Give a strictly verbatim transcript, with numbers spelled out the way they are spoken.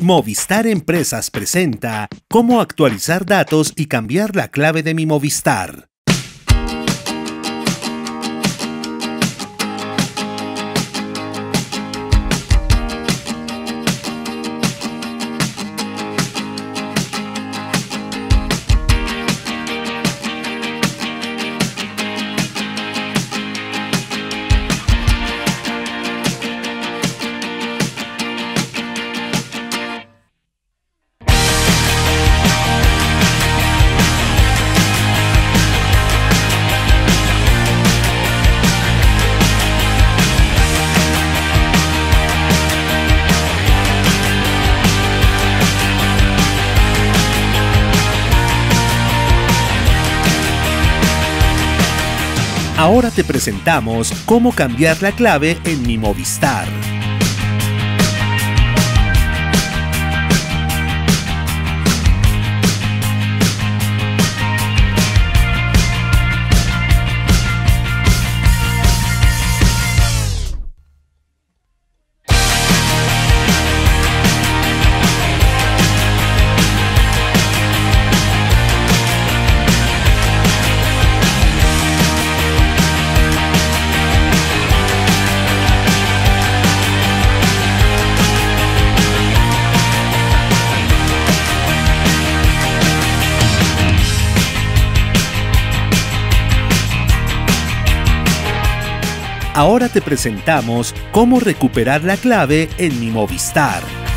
Movistar Empresas presenta cómo actualizar datos y cambiar la clave de mi Movistar. Ahora te presentamos cómo cambiar la clave en mi Movistar. Ahora te presentamos cómo recuperar la clave en mi Movistar.